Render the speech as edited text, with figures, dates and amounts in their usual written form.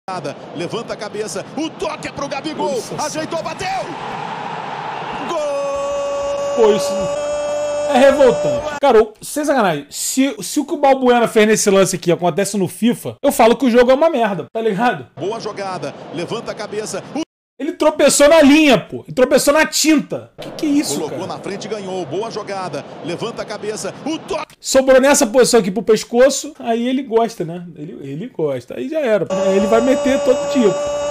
Levanta a cabeça, o toque é pro Gabigol, ajeitou, bateu! Gol! Pô, isso é revoltante. Cara, sem sacanagem, se o que o Balbuena fez nesse lance aqui acontece no FIFA, eu falo que o jogo é uma merda, tá ligado? Boa jogada, levanta a cabeça, ele tropeçou na linha, pô. Ele tropeçou na tinta. Que é isso, colocou cara? Na frente e ganhou. Boa jogada. Levanta a cabeça. O toque. Sobrou nessa posição aqui pro pescoço. Aí ele gosta, né? Ele gosta. Aí já era. Aí ele vai meter todo tipo.